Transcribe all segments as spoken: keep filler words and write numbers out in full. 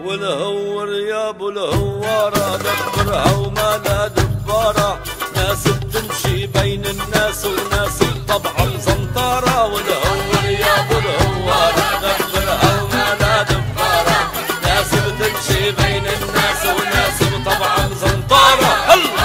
والهور يا ابو الهوارة دبرها وما لا دبارة، ناس بتمشي بين الناس وناس طبعا زنطارة. والهور يا ابو الهوارة دبرها وما لا دبارة، ناس بتمشي بين الناس وناس طبعا زنطارة.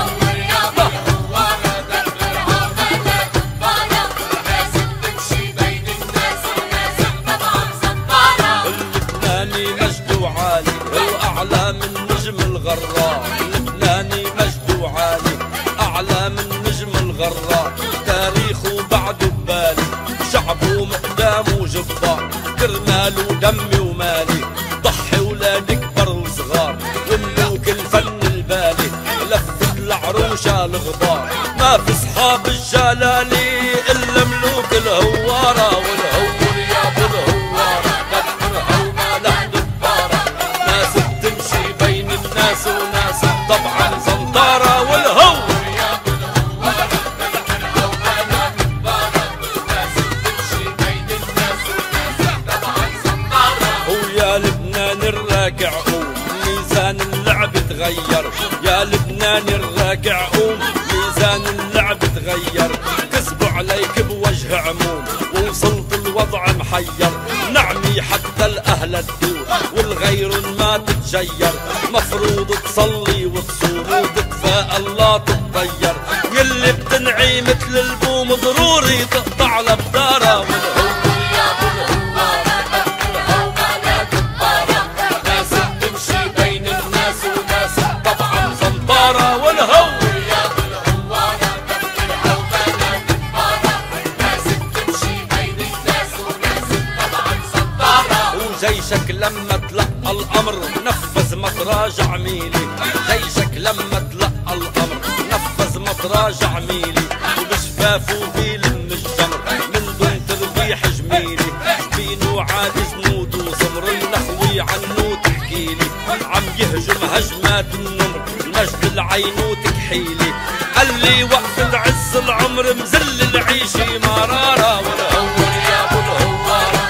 أعلى من نجم الغراء، اللبناني مجده عالي أعلى من نجم الغراء، تاريخه بعده ببالي، شعبه مقدامه جبار، كرماله دمي ومالي، ضحي ولا نكبر وصغار، وملوك الفن البالي لفت العروشة الغبار، ما في صحاب الجلالي إلا ملوك الهوارة. والهور يا ابو الهوارة دبرها وما له دبارة، ناس بتمشي بين الناس وناس طبعا زنطارة. والهور يا ابو الهوارة دبرها وما له دبارة، ناس بتمشي بين الناس وناس طبعا زنطارة. ويا لبنان الراكع قوم ميزان اللعب تغير، يا لبنان الراكع قوم ميزان اللعب تغير، كسبوا عليك بوجه عموم ووصلت الوضع محير، نعمي حتى الاهل الدور والغير ما تتجير، مفروض تصلي وتصوم وتتفائل لا تتطير، يلي بتنعي مثل البوم ضروري تقطع لبدارة. والهور يا ابو الهوارة دبرها وما لا دبارة، ناس بتمشي بين الناس وناس طبعا زنطارة. والهور يا ابو الهوارة دبرها وما لا دبارة، ناس بتمشي بين الناس وناس طبعا زنطارة. وجيشك لما تلقى الامر نفذ ما تراجع ميلي، جيشك لما تلقى الامر نفذ ما تراجع ميلي، وبشفافه بيلم الجمر من دون تربيح جميلي، جبينه عادي جنود وصمر النخوي عنه تحكيلي، عم يهجم هجمات النمر المجد العينو تكحيلي، قال لي وقت عز العمر مزل العيشي مرارة. والهور يا ابو الهوارة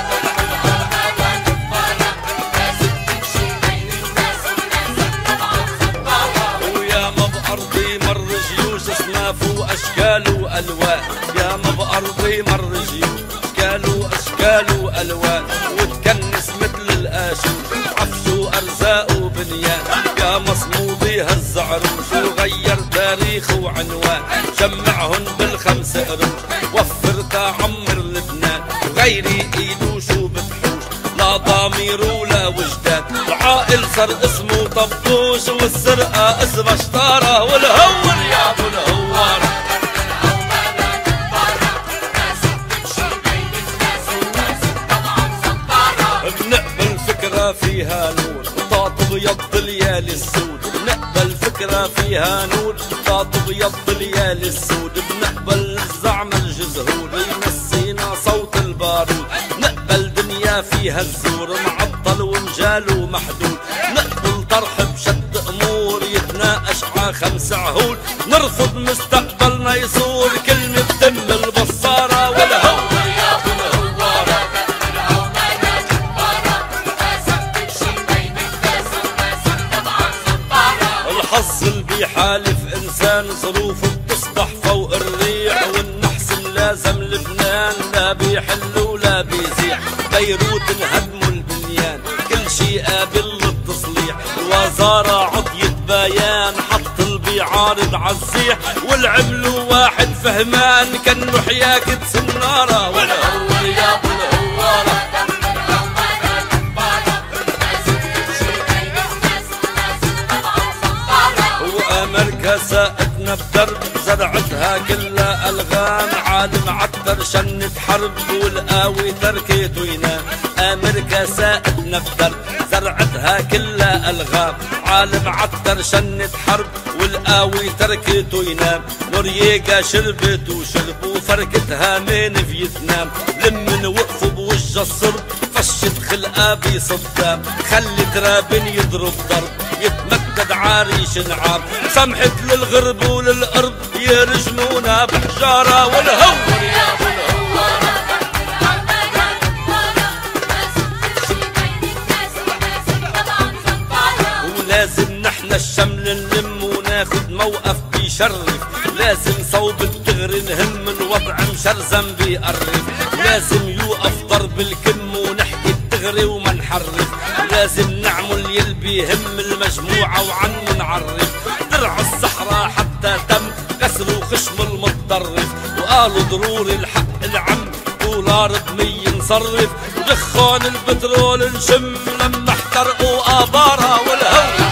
أشكال وألوان، يا ما بأرضي مر جيوش أشكال وأشكال وألوان، وتكنس مثل القاشوش عفش وأرزاق وبنيان، يا مصمودي هز عروش وغير تاريخ وعنوان، جمعهن بالخمس قروش وفر تعمر لبنان، وغيري إيدو شو بتحوش لا ضمير ولا وجدان، العائل صار اسمه طبوش والسرقة اسمها شطارة. والهور يا ابو الهوارة بنقبل فكرة فيها نور وطاط بيض ليالي السود، بنقبل فكرة فيها نور وطاط بيض ليالي السود، بنقبل الزعم الجزهور ينسينا صوت البارود، نقبل دنيا فيها الزور معطل ومجال ومحدود، نقبل طرح بشد امور يتناقش ع خمس عهود، نرفض مستقبلنا يصور كلمة بدم البصارة. والهور يا ابو الهوارة الحظ اللي بيحالف انسان ظروفه بتصبح فوق الريح، والنحس ملازم لبنان لا بيحل ولا بيزيح، بيروت انهدموا البنيان كل شي قابل للتصليح، الوزارة عطيت بيان حط البيعارض عالزيح، والعملوا واحد فهمان كانه حياكة سنارة. والهور يا ابو الهوارة وأمريكا ساقتنا بدرب زرعتها كلها ألغام، عالم عتر شنت حرب والقاوي تركته ينام، أمريكا ساقتنا بدرب زرعتها كلها ألغام، عالم عتر شنت حرب والقاوي تركته ينام، نورييغا شربت وشرب وفركتها من فيتنام، لمن وقفوا بوجه الصرب فشت خلقها بصدام، خلت رابن يضرب ضرب يتمدد عريش نعام، سمحت للغرب وللقرب يرجمونا بحجارة. والهور يا ابو الهوارة الشمل نلم وناخد موقف بيشرف، لازم صوب الدغري نهم الوضع مشرزم بيقرف، لازم يوقف ضرب الكم ونحكي الدغري وما نحرف، لازم نعمل يلبي هم المجموعة وعنه نعرف، درع الصحراء حتى تم كسروا خشم المتطرف، وقالوا ضروري الحق العم دولار بمية نصرف، ودخان البترول نشم لما احترقوا آبارة والهو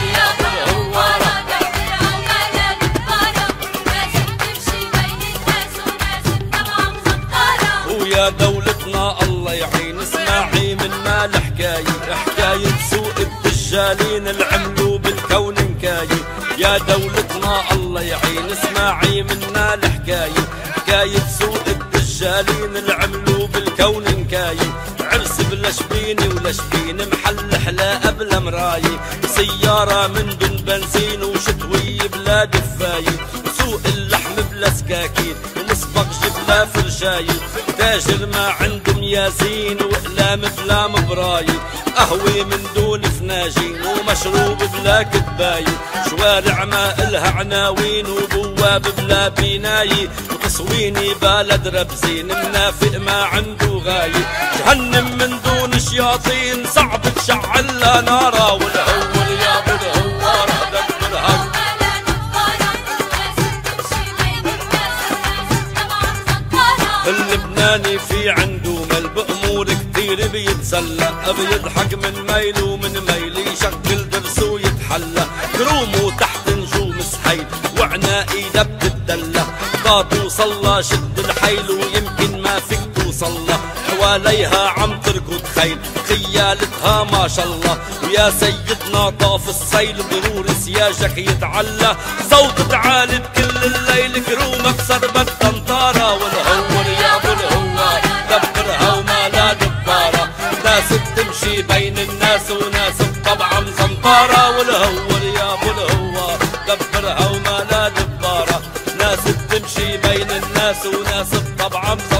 ويا دولتنا الله يعين. اسمعي منا الحكاية، حكاية سوق الدجالين العملوا بالكون نكاية، يا دولتنا الله يعين. اسمعي منا الحكاية، حكاية سوق الدجالين العملوا بالكون نكاية، عرس بلا شبيني ولا شبين محل حلا بلا مراية، سيارة من دون بنزين وشتوي بلا دفاية، سوق اللحم بلا سكاكين ومسبق جبلا فرشاية، تاجر ما عنده ميازين واقلام بلا مبراية، قهوة من دون فناجين ومشروب بلا كباية، شوارع ما إلها عناوين وبواب بلا بناية، وتصويني بلد ربزين منافق ما عنده غاية، جهنم من دون شياطين صعب تشعل لها نارا، والهول يا ابو الهوارة دبرها. اللبناني في عنده مل بأمور كتير بيتسلى، بيضحك من ميل ومن ميل يشغل درسه ويتحلى، كرومه تحت نجوم سحيل وعناقي دب الدلة، طاط وصلى شد الحيل ويمكن ما فيك توصلى، حواليها عم تركض خيل خيالتها ما شاء الله، ويا سيدنا طاف السيل ضروري سياجك يتعلى، صوت عالي بكل الليل كرومك سربت طنطارة، والهور يا ابو الهوار دبرها وما لا دبارة، ناس بتمشي بين الناس وناس بطبعها مزنطارة، والهور يا ابو الهوار دبرها وما لا دبارة، ناس بتمشي بين الناس وناس بطبعها مزنطارة.